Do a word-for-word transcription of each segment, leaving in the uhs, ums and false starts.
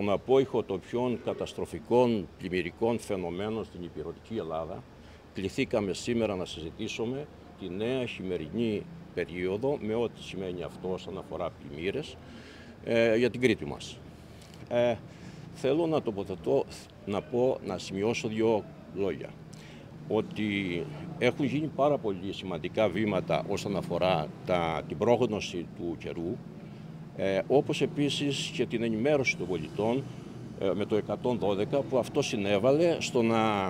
των απόϊχο των πιο καταστροφικών πλημμυρικών φαινομένων στην ηπειρωτική Ελλάδα, κληθήκαμε σήμερα να συζητήσουμε τη νέα χειμερινή περίοδο με ό,τι σημαίνει αυτό όσον αφορά πλημμύρες ε, για την Κρήτη μας. Ε, θέλω να τοποθετώ, να πω, να σημειώσω δύο λόγια. Ότι έχουν γίνει πάρα πολύ σημαντικά βήματα όσον αφορά τα, την πρόγνωση του καιρού, ε, όπως επίσης και την ενημέρωση των πολιτών ε, με το εκατόν δώδεκα, που αυτό συνέβαλε στο να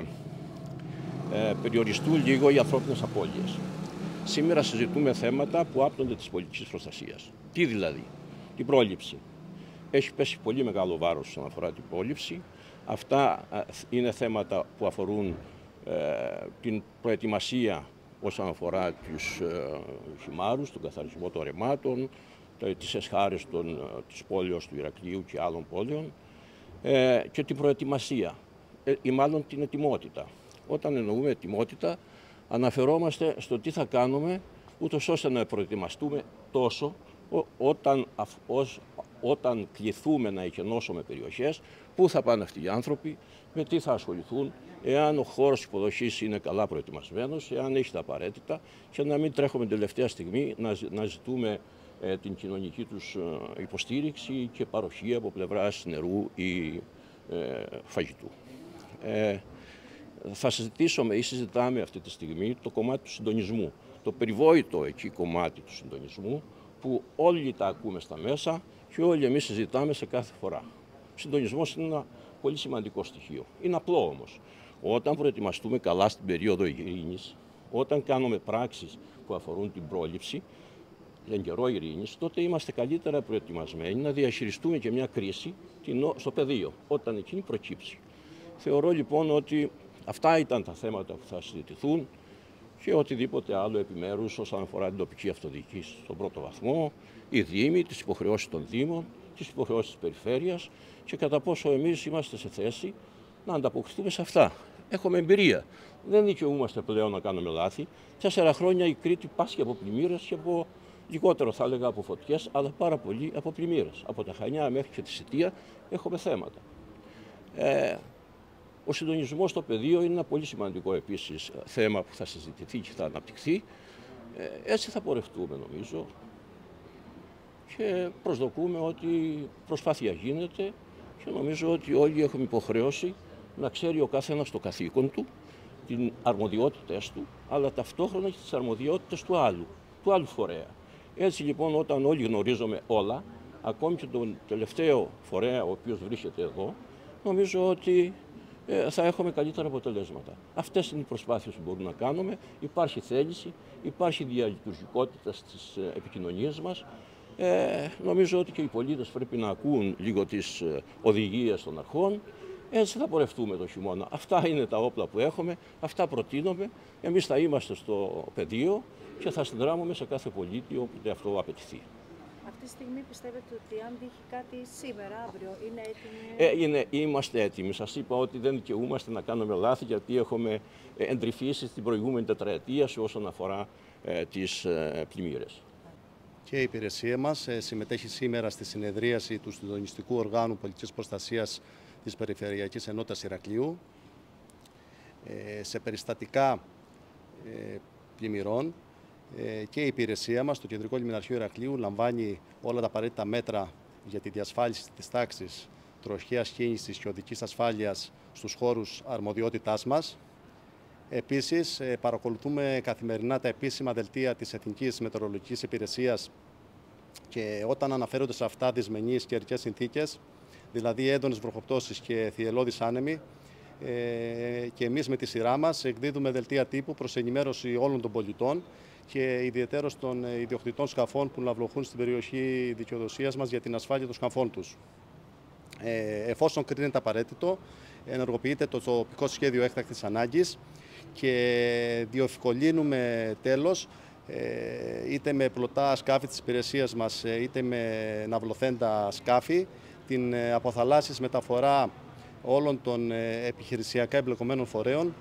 ε, περιοριστούν λίγο οι ανθρώπινες απώλειες. Σήμερα συζητούμε θέματα που άπτονται της πολιτικής προστασίας. Τι δηλαδή? Την πρόληψη. Έχει πέσει πολύ μεγάλο βάρος όσον αφορά την πρόληψη. Αυτά είναι θέματα που αφορούν ε, την προετοιμασία όσον αφορά τους ε, χυμάρους, τον καθαρισμό των ρεμάτων, τις εσχάρες των, της πόλεως του Ηρακλείου και άλλων πόλεων ε, και την προετοιμασία ε, ή μάλλον την ετοιμότητα. Όταν εννοούμε ετοιμότητα, αναφερόμαστε στο τι θα κάνουμε ούτως ώστε να προετοιμαστούμε τόσο ό, όταν, ως, όταν κληθούμε να εκενώσουμε περιοχές, πού θα πάνε αυτοί οι άνθρωποι, με τι θα ασχοληθούν, εάν ο χώρος υποδοχής είναι καλά προετοιμασμένος, εάν έχει τα απαραίτητα, και να μην τρέχουμε τελευταία στιγμή να, να ζητούμε ε, την κοινωνική τους ε, υποστήριξη και παροχή από πλευράς νερού ή ε, φαγητού. Ε, θα συζητήσουμε ή συζητάμε αυτή τη στιγμή το κομμάτι του συντονισμού, το περιβόητο εκεί κομμάτι του συντονισμού, που όλοι τα ακούμε στα μέσα και όλοι εμείς συζητάμε σε κάθε φορά. Ο συντονισμός είναι ένα πολύ σημαντικό στοιχείο. Είναι απλό όμως. Όταν προετοιμαστούμε καλά στην περίοδο ειρήνης, όταν κάνουμε πράξεις που αφορούν την πρόληψη, εν καιρό ειρήνης, τότε είμαστε καλύτερα προετοιμασμένοι να διαχειριστούμε και μια κρίση στο πεδίο, όταν εκείνη προκύψει. Θεωρώ λοιπόν ότι αυτά ήταν τα θέματα που θα συζητηθούν και οτιδήποτε άλλο επιμέρους όσον αφορά την τοπική αυτοδιοίκηση στον πρώτο βαθμό, οι δήμοι, τις υποχρεώσεις των δήμων, τις υποχρεώσεις της περιφέρειας και κατά πόσο εμείς είμαστε σε θέση να ανταποκριθούμε σε αυτά. Έχουμε εμπειρία. Δεν δικαιούμαστε πλέον να κάνουμε λάθη. Τέσσερα χρόνια η Κρήτη πάσχει από πλημμύρες και από λιγότερο θα έλεγα από φωτιές, αλλά πάρα πολύ από πλημμύρες. Από τα Χανιά μέχρι και τη Σιτία έχουμε θέματα. Ε, Ο συντονισμός στο πεδίο είναι ένα πολύ σημαντικό επίσης θέμα που θα συζητηθεί και θα αναπτυχθεί. Ε, έτσι θα πορευτούμε νομίζω και προσδοκούμε ότι προσπάθεια γίνεται και νομίζω ότι όλοι έχουμε υποχρέωση να ξέρει ο καθένας το καθήκον του, την αρμοδιότητες του, αλλά ταυτόχρονα και τις αρμοδιότητες του άλλου, του άλλου φορέα. Έτσι λοιπόν όταν όλοι γνωρίζουμε όλα, ακόμη και τον τελευταίο φορέα ο οποίος βρίσκεται εδώ, νομίζω ότι θα έχουμε καλύτερα αποτελέσματα. Αυτές είναι οι προσπάθειες που μπορούμε να κάνουμε. Υπάρχει θέληση, υπάρχει διαλειτουργικότητα στις επικοινωνίες μας. Ε, νομίζω ότι και οι πολίτες πρέπει να ακούν λίγο τις οδηγίες των αρχών. Έτσι θα πορευτούμε το χειμώνα. Αυτά είναι τα όπλα που έχουμε, αυτά προτείνουμε. Εμείς θα είμαστε στο πεδίο και θα συνδράμουμε σε κάθε πολίτη όποτε αυτό απαιτηθεί. Αυτή τη στιγμή πιστεύετε ότι αν τύχει κάτι σήμερα, αύριο, είναι έτοιμοι? Ε, είναι, είμαστε έτοιμοι. Σας είπα ότι δεν δικαιούμαστε να κάνουμε λάθη, γιατί έχουμε εντρυφήσει στην προηγούμενη τετραετία σε όσον αφορά ε, τις ε, πλημμύρες. Και η υπηρεσία μας ε, συμμετέχει σήμερα στη συνεδρίαση του Συντονιστικού Οργάνου Πολιτικής Προστασίας της Περιφερειακής Ενότητας Ηρακλείου ε, σε περιστατικά ε, πλημμυρών. Και η υπηρεσία μας, το Κεντρικό Λιμναρχείο Ηρακλείου, λαμβάνει όλα τα απαραίτητα μέτρα για τη διασφάλιση της τάξης, τροχαίας κίνησης και οδικής ασφάλειας στους χώρους αρμοδιότητάς μας. Επίσης, παρακολουθούμε καθημερινά τα επίσημα δελτία της Εθνικής Μετεωρολογικής Υπηρεσίας και όταν αναφέρονται σε αυτά δυσμενείς καιρικές συνθήκες, δηλαδή έντονες βροχοπτώσεις και θυελλώδεις άνεμοι, και εμείς με τη σειρά μας εκδίδουμε δελτία τύπου προς ενημέρωση όλων των πολιτών και ιδιαιτέρως των ιδιοκτητών σκαφών που ναυλοχούν στην περιοχή δικαιοδοσίας μας για την ασφάλεια των σκαφών τους. Ε, εφόσον κρίνεται απαραίτητο, ενεργοποιείται το τοπικό σχέδιο έκτακτης ανάγκης και διευκολύνουμε τέλος ε, είτε με πλωτά σκάφη της υπηρεσίας μας είτε με ναυλοθέντα σκάφη την αποθαλάσσης μεταφορά όλων των επιχειρησιακά εμπλεκομένων φορέων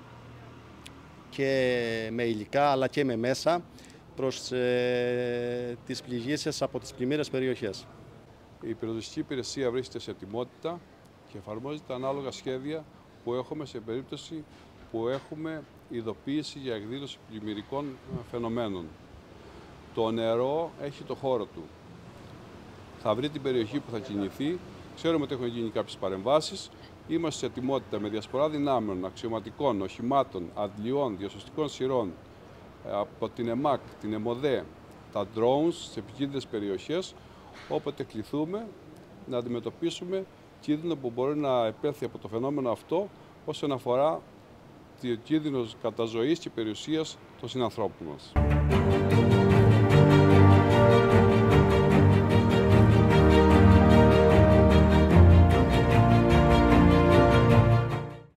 και με υλικά αλλά και με μέσα προς ε, τις πληγήσεις από τις πλημμύρες περιοχές. Η πυροσβεστική υπηρεσία βρίσκεται σε ετοιμότητα και εφαρμόζει τα ανάλογα σχέδια που έχουμε σε περίπτωση που έχουμε ειδοποίηση για εκδήλωση πλημμυρικών φαινομένων. Το νερό έχει το χώρο του. Θα βρει την περιοχή που θα κινηθεί. Ξέρουμε ότι έχουν γίνει κάποιες παρεμβάσεις. Είμαστε σε ετοιμότητα με διασπορά δυνάμεων, αξιωματικών, οχημάτων, αντλιών, διασωστικών σειρών από την ΕΜΑΚ, την ΕΜΟΔΕ, τα drones σε επικίνδυνες περιοχές, όποτε κληθούμε να αντιμετωπίσουμε κίνδυνο που μπορεί να επέλθει από το φαινόμενο αυτό όσον αφορά το κίνδυνο καταζωής και περιουσίας των συνανθρώπων μας.